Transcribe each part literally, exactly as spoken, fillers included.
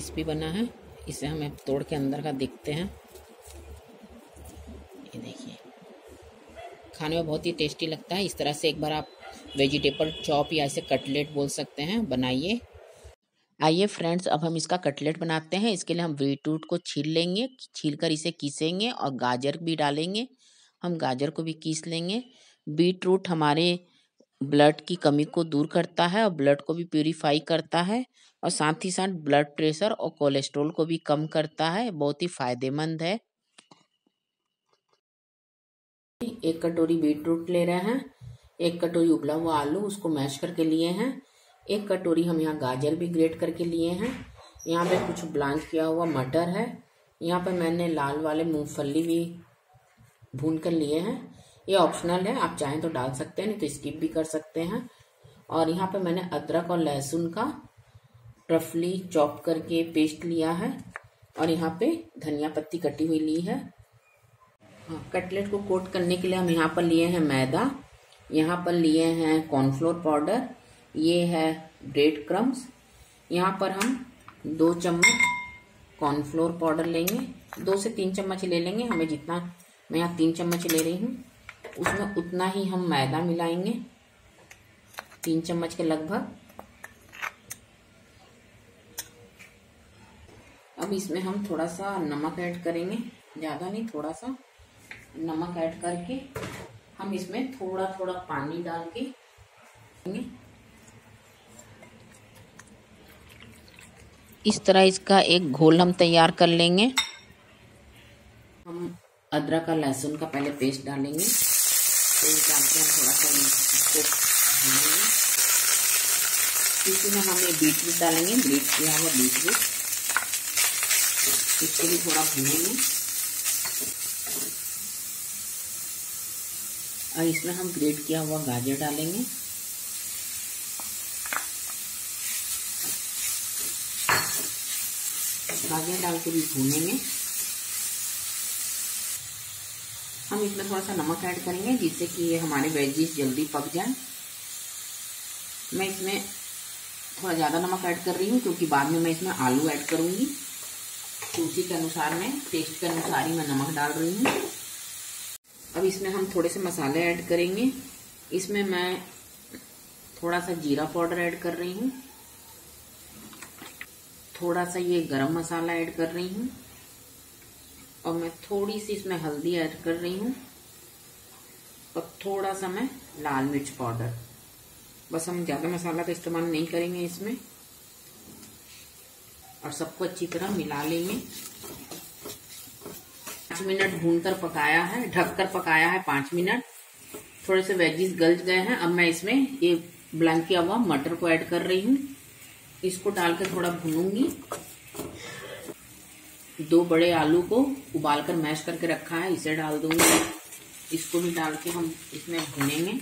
Crispy बना है। इसे हमें तोड़ के अंदर का देखते हैं। ये देखिए, खाने में बहुत ही टेस्टी लगता है। इस तरह से एक बार आप वेजिटेबल चॉप या इसे कटलेट बोल सकते हैं, बनाइए। आइए फ्रेंड्स, अब हम इसका कटलेट बनाते हैं। इसके लिए हम बीटरूट को छील लेंगे, छील कर इसे कीसेंगे और गाजर भी डालेंगे। हम गाजर को भी कीस लेंगे। बीटरूट हमारे ब्लड की कमी को दूर करता है और ब्लड को भी प्यूरिफाई करता है और साथ ही साथ ब्लड प्रेशर और कोलेस्ट्रॉल को भी कम करता है। बहुत ही फायदेमंद है। एक कटोरी बीटरूट ले रहे हैं, एक कटोरी उबला हुआ आलू उसको मैश करके लिए हैं, एक कटोरी हम यहाँ गाजर भी ग्रेट करके लिए हैं। यहाँ पे कुछ ब्लांच किया हुआ मटर है। यहाँ पे मैंने लाल वाले मूंगफली भी भून कर लिए हैं। ये ऑप्शनल है, आप चाहें तो डाल सकते हैं, नहीं तो स्किप भी कर सकते हैं। और यहाँ पे मैंने अदरक और लहसुन का रफली चॉप करके पेस्ट लिया है और यहाँ पे धनिया पत्ती कटी हुई ली है। हाँ, कटलेट को कोट करने के लिए हम यहाँ पर लिए हैं मैदा, यहाँ पर लिए हैं कॉर्नफ्लोर पाउडर, ये है ब्रेड क्रम्स। यहाँ पर हम दो चम्मच कॉर्नफ्लोर पाउडर लेंगे, दो से तीन चम्मच ले लेंगे। हमें जितना, मैं यहाँ तीन चम्मच ले रही हूँ, उसमें उतना ही हम मैदा मिलाएंगे, तीन चम्मच के लगभग। अब इसमें हम थोड़ा सा नमक ऐड करेंगे, ज़्यादा नहीं, थोड़ा सा नमक ऐड करके हम इसमें थोड़ा थोड़ा पानी डाल के इस तरह इसका एक घोल हम तैयार कर लेंगे। हम अदरक और लहसुन का पहले पेस्ट डालेंगे, तेल डाल के हम थोड़ा सा इसको भूनेंगे। इसमें हम ये बीटरूट डालेंगे, ब्लीच किया हुआ बीटरूट, इसको भी थोड़ा भूनेंगे। और इसमें हम ग्रेट किया हुआ गाजर डालेंगे। गाजर डाल के भी भूनेंगे। हम इसमें थोड़ा सा नमक ऐड करेंगे जिससे कि ये हमारे वेजीज जल्दी पक जाए। मैं इसमें थोड़ा ज़्यादा नमक ऐड कर रही हूँ क्योंकि बाद में मैं इसमें आलू ऐड करूँगी, तो उसी के अनुसार मैं टेस्ट के अनुसार ही मैं नमक डाल रही हूँ। अब इसमें हम थोड़े से मसाले ऐड करेंगे। इसमें मैं थोड़ा सा जीरा पाउडर ऐड कर रही हूँ, थोड़ा सा ये गरम मसाला ऐड कर रही हूँ और मैं थोड़ी सी इसमें हल्दी ऐड कर रही हूँ और थोड़ा सा मैं लाल मिर्च पाउडर। बस हम ज़्यादा मसाला का इस्तेमाल नहीं करेंगे इसमें। और सबको अच्छी तरह मिला लेंगे। पाँच मिनट भूनकर पकाया है, ढककर पकाया है पाँच मिनट। थोड़े से वेजीज गल गए हैं। अब मैं इसमें ये ब्लैंक किया हुआ मटर को ऐड कर रही हूँ, इसको डालकर थोड़ा भूनूंगी। दो बड़े आलू को उबालकर मैश करके रखा है, इसे डाल दूंगी। इसको भी डाल के हम इसमें भूनेंगे।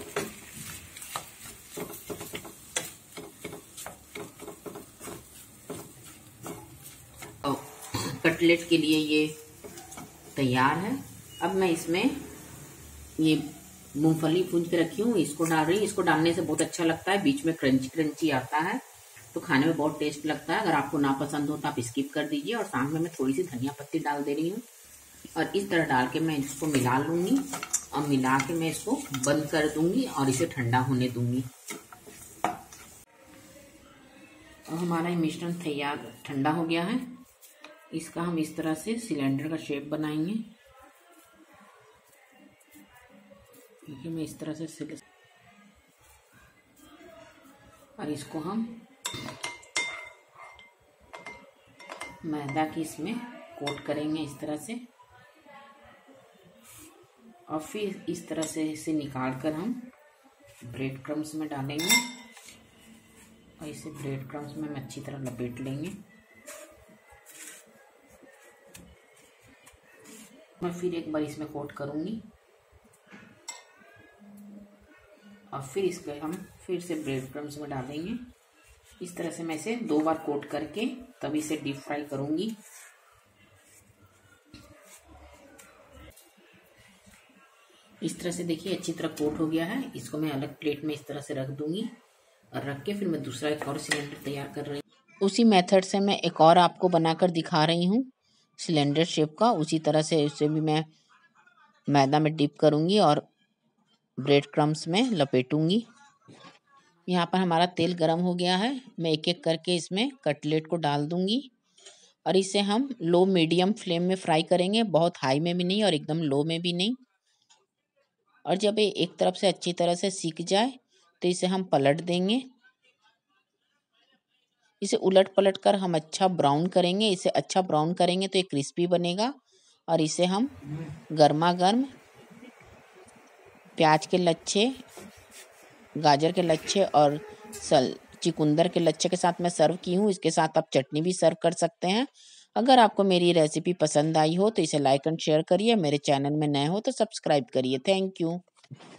कटलेट के लिए ये तैयार है। अब मैं इसमें ये मूंगफली भून के रखी हूँ, इसको डाल रही हूँ। इसको डालने से बहुत अच्छा लगता है, बीच में क्रंची क्रंची आता है, तो खाने में बहुत टेस्ट लगता है। अगर आपको ना पसंद हो तो आप स्किप कर दीजिए। और साथ में मैं थोड़ी सी धनिया पत्ती डाल दे रही हूँ और इस तरह डाल के मैं इसको मिला लूंगी और मिला के मैं इसको बंद कर दूंगी और इसे ठंडा होने दूंगी। और हमारा ये मिश्रण तैयार ठंडा हो गया है। इसका हम इस तरह से सिलेंडर का शेप बनाएंगे। देखिए, मैं इस तरह से सिल और इसको हम मैदा की इसमें कोट करेंगे इस तरह से और फिर इस तरह से इसे निकाल कर हम ब्रेड क्रम्स में डालेंगे और इसे ब्रेड क्रम्स में हम अच्छी तरह लपेट लेंगे। मैं फिर एक बार इसमें कोट करूंगी और फिर इसको हम फिर से ब्रेड क्रम्स में डालेंगे। इस तरह से मैं इसे दो बार कोट करके तब इसे डीप फ्राई करूंगी। इस तरह से देखिए अच्छी तरह कोट हो गया है। इसको मैं अलग प्लेट में इस तरह से रख दूंगी और रख के फिर मैं दूसरा एक और सिलेंडर तैयार कर रही हूँ। उसी मेथड से मैं एक और आपको बनाकर दिखा रही हूँ सिलेंडर शेप का। उसी तरह से इसे भी मैं मैदा में डिप करूँगी और ब्रेड क्रम्स में लपेटूँगी। यहाँ पर हमारा तेल गरम हो गया है। मैं एक एक करके इसमें कटलेट को डाल दूँगी और इसे हम लो मीडियम फ्लेम में फ्राई करेंगे, बहुत हाई में भी नहीं और एकदम लो में भी नहीं। और जब ये एक तरफ से अच्छी तरह से सिक जाए तो इसे हम पलट देंगे। इसे उलट पलट कर हम अच्छा ब्राउन करेंगे। इसे अच्छा ब्राउन करेंगे तो ये क्रिस्पी बनेगा और इसे हम गर्मा गर्म प्याज के लच्छे, गाजर के लच्छे और सल चुकंदर के लच्छे के साथ मैं सर्व की हूँ। इसके साथ आप चटनी भी सर्व कर सकते हैं। अगर आपको मेरी रेसिपी पसंद आई हो तो इसे लाइक एंड शेयर करिए। मेरे चैनल में नए हो तो सब्सक्राइब करिए। Thank you.